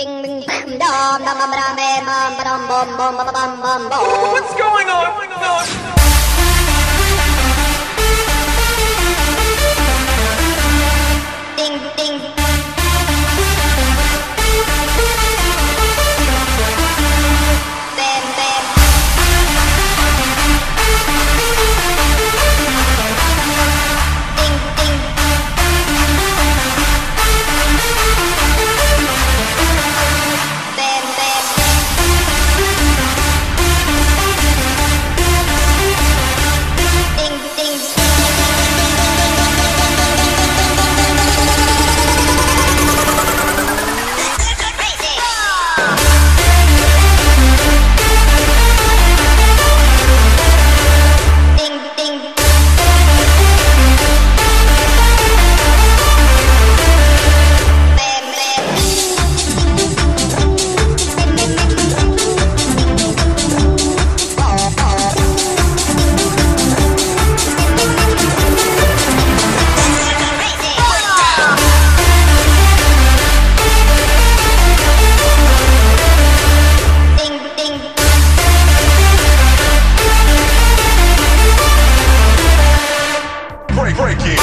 What's going on? Ding ding. Bam bam. Ding ding. Bam bam. Ding ding. Break it.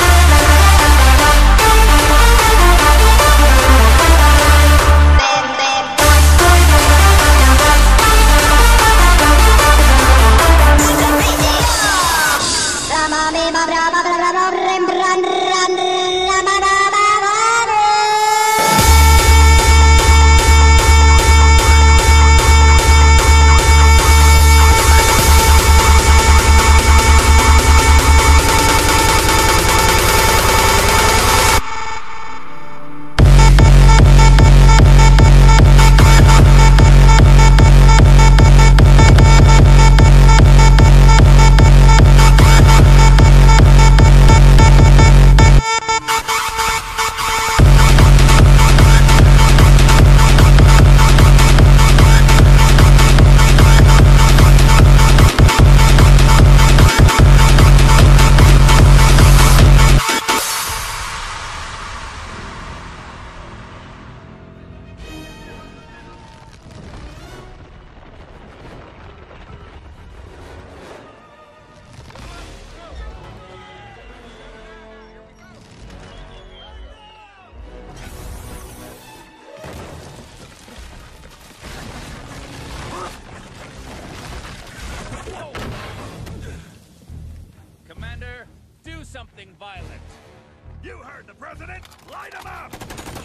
Commander, do something violent. You heard the president! Light him up!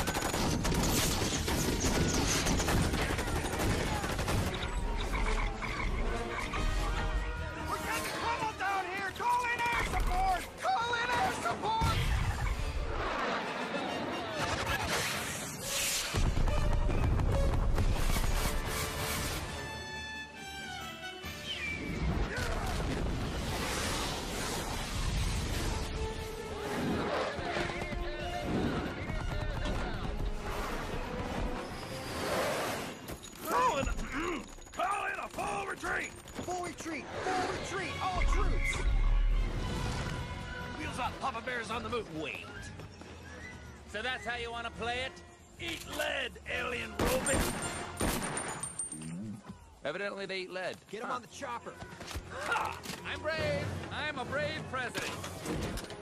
We're getting trouble down here! Call in air support! Call in air support! Call in a full retreat! Full retreat! Full retreat! All troops! Wheels up, Papa Bear's on the move. Wait. So that's how you want to play it? Eat lead, alien robot! Evidently they eat lead. Get him on the chopper! I'm brave. I'm a brave president.